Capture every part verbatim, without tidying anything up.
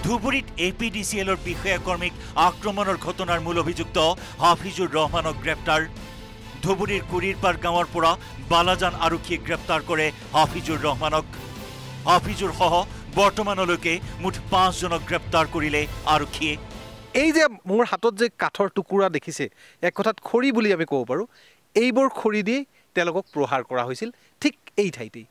ধুবুৰীত এ P D C এলৰ বিষয়াকৰ্মীক আক্ৰমণৰ ঘটনাৰ মূল অভিযুক্ত হাফিজুৰ ৰহমানক গ্ৰেপ্তাৰ ধুবুৰীৰ কুৰিৰপাৰ গাঁৱৰ পৰা বালাজান আৰক্ষীয়ে গ্ৰেপ্তাৰ কৰে হাফিজুৰ ৰহমানক হাফিজুৰ সহ বৰ্তমানলৈকে মুঠ পাঁচজনক গ্ৰেপ্তাৰ কৰিলে আৰক্ষীয়ে এই যে মোৰ হাতত যে কাঠৰ টুকুৰা দেখিছে এক কথাত খৰি বুলি আমি ক'ব পাৰো এইবোৰ খৰি দি তেওঁলোকক প্ৰহাৰ কৰা হৈছিল ঠিক এই ঠাইতেই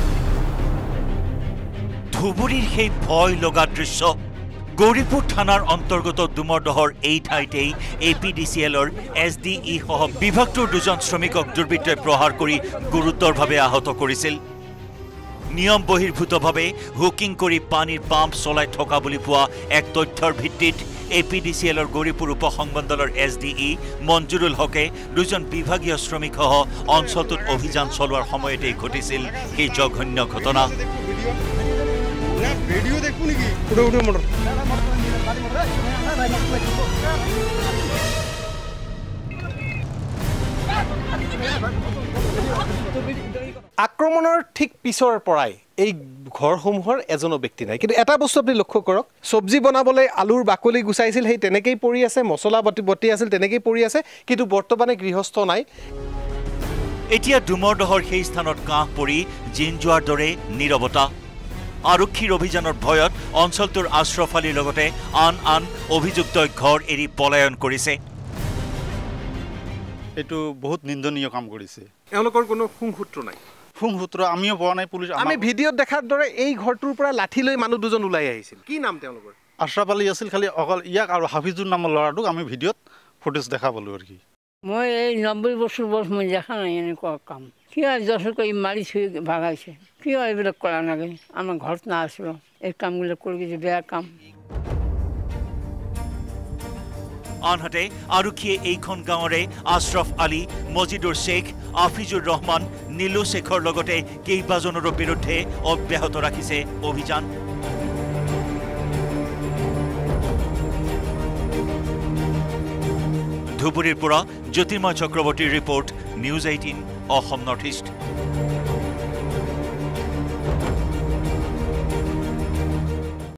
ধুবুৰীৰ সেই ভয় লগা দৃশ্য গৌৰীপুৰ থানাৰ অন্তৰ্গত ডুমৰদহৰ এই ঠাইতেই এ পি ডি চি এলৰ এছ ডি ই সহ বিভাগটোৰ দুজন শ্ৰমিকক দুৰ্বৃত্তই প্ৰহাৰ কৰি গুৰুতৰভাৱে আহত কৰিছিল নিয়ম বহিৰ্ভূতভাৱে হুকিং কৰি পানীৰ পাম্প চলাই থকা বুলি পোৱা এক তথ্যৰ ভিত্তিত এ পি ডি চি এলৰ গৌৰীপুৰ উপসংমণ্ডলৰ এছ ডি ই মঞ্জুৰুল হকে দুজন বিভাগীয় শ্ৰমিকসহ অঞ্চলটোত অভিযান চলোৱাৰ সময়তেই ঘটিছিল সেই জঘন্য ঘটনা ভিডিও দেখো নেকি উঠো উঠো মোটর আক্ৰমণৰ ঠিক পিছৰ পৰাই এই ঘৰসমূহৰ এজনো ব্যক্তি নাই কিন্তু এটা বস্তু আপুনি লক্ষ্য কৰক সবজি বনাবলৈ আলুৰ বাকলি গুচাইছিল সেই তেনেকেই পৰি আছে মছলা বটি বটি আছিল তেনেকেই পৰি আছে কিন্তু বৰ্তমানে গৃহস্থ নাই এতিয়া ডুমৰদহৰ সেই স্থানত কাহ পৰি জিন যোৱাৰ দৰে নীৰৱতা আৰক্ষীৰ অভিযানৰ ভয়ত অঞ্চলটোৰ আশ্ৰফ আলীৰ লগতে আন আন অভিযুক্তই ঘৰ এৰি পলায়ন কৰিছে এইটো বহুত নিন্দনীয় কাম কৰিছে এওঁলোকৰ কোনো সংসূত্ৰ নাই সংসূত্ৰ আমিও পোৱা নাই পুলিচ আমি ভিডিঅ'ত দেখাৰ দৰে এই ঘৰটোৰ পৰা লাঠি লৈ মানুহ দুজন ওলাই আহিছিল কি নাম তেওঁলোকৰ আশ্ৰফ আলী আছিল খালি অকল ইয়াক আৰু হাফিজুৰ নামৰ ল'ৰাটোক আমি ভিডিঅ'ত ফুটেজ দেখা পালোঁ আৰু কি মই এই নব্বৈ বছৰ বয়স মই দেখা নাই এনেকুৱা কাম কিয় যথেষ্ট মাৰি থৈ ভাগাইছে কিয় এইবিলাক কৰা নাগে আমাৰ ঘৰত নাছিলোঁ এই কামবিলাক কৰি গৈছে বেয়া কাম আনহাতে আৰক্ষীয়ে এইখন গাঁৱৰে আশ্ৰফ আলী মজিদুৰ শ্বেখ আফিজুৰ ৰহমান নীলু শ্বেখৰ লগতে কেইবাজনৰো বিৰুদ্ধে অব্যাহত ৰাখিছে অভিযান ধুবুৰীৰ পৰা জ্যোতিৰ্ময় চক্ৰৱৰ্তীৰ report news eighteen Assam north east